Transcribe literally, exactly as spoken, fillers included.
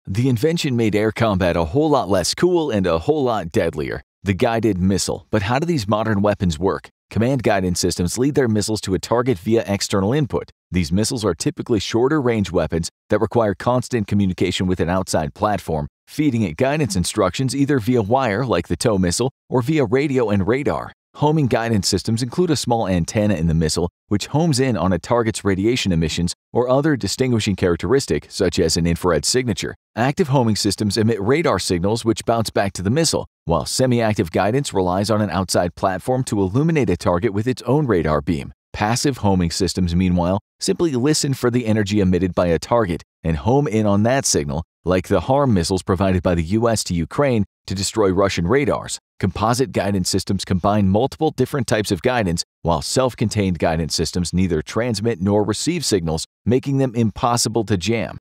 The invention made air combat a whole lot less cool and a whole lot deadlier. The guided missile. But how do these modern weapons work? Command guidance systems lead their missiles to a target via external input. These missiles are typically shorter-range weapons that require constant communication with an outside platform, feeding it guidance instructions either via wire, like the TOW missile, or via radio and radar. Homing guidance systems include a small antenna in the missile, which homes in on a target's radiation emissions or other distinguishing characteristic, such as an infrared signature. Active homing systems emit radar signals which bounce back to the missile, while semi-active guidance relies on an outside platform to illuminate a target with its own radar beam. Passive homing systems, meanwhile, simply listen for the energy emitted by a target and home in on that signal, like the HARM missiles provided by the U S to Ukraine to destroy Russian radars. Composite guidance systems combine multiple different types of guidance, while self-contained guidance systems neither transmit nor receive signals, making them impossible to jam.